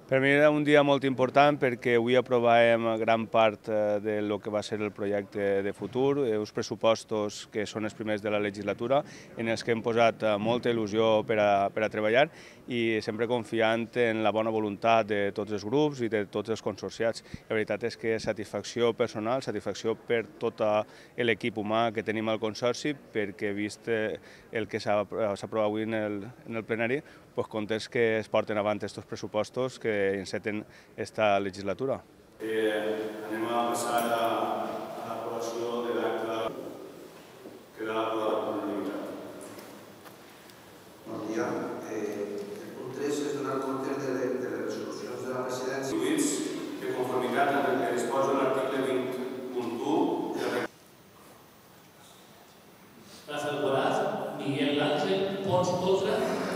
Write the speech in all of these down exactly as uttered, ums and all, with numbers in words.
Per mi era un dia molt important perquè avui aprovàvem gran part del que va ser el projecte de futur, uns pressupostos que són els primers de la legislatura, en els que hem posat molta il·lusió per a, per a treballar i sempre confiant en la bona voluntat de tots els grups i de tots els consorciats. La veritat és que satisfacció personal, satisfacció per tot l'equip humà que tenim al Consorci, perquè vist el que s'ha aprovat avui en el, en el plenari, pues, contents que es porten avant aquests pressupostos que enceten esta legislatura. Eh, anem a passar a, a l'aprovació de l'acte que queda aprovat per unanimitat. Bon dia. Eh, el punt tres és donar compte de, de, de les resolucions de la presidència. Lluís, de conformitat amb el que disposa l'article vint punt u de la Rafael Boraz, Miguel Ángel Pons Potra.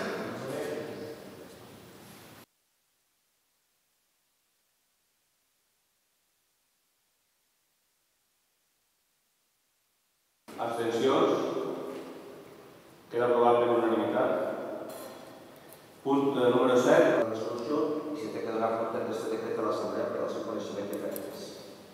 Abstencions? Queda aprovat per unanimitat. Punt número set. La resolució i se té que donar compte d'aquest decret a l'Assemblea per al seu coneixement i efectes.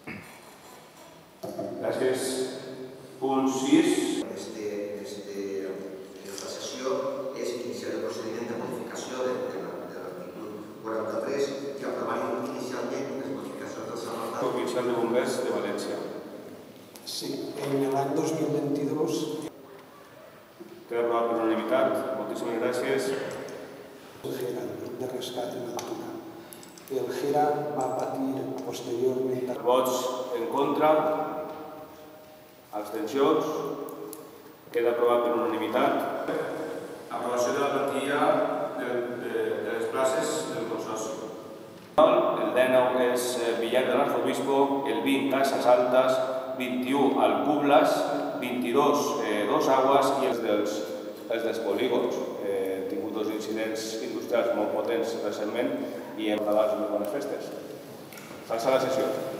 Gràcies. Punt sis. Este, este, esta sessió és iniciar el procediment de modificació de, de, de l'article quaranta-tres que aprovarem inicialment les modificacions del seu mandat. Oficial de Bombers de València. Sí, en l'any dos mil vint-i-dos. Queda aprovat per unanimitat. Moltíssimes gràcies. El GERA, el grup de rescat en altura. El GERA va patir posteriorment... Vots en contra. Abstencions. Queda aprovat per unanimitat. Aprovació de la plantilla de, de, de les places del Consorci. El dinou és Villar de l'Arzobispo, el vint Casas Altas, vint-i-u Alcublas, vint-i-dos eh, Dos Aguas i els dels, els dels polígons. He eh, tingut dos incidents industrials molt potents recentment i hem acabat unes bones festes. Falsa la sessió.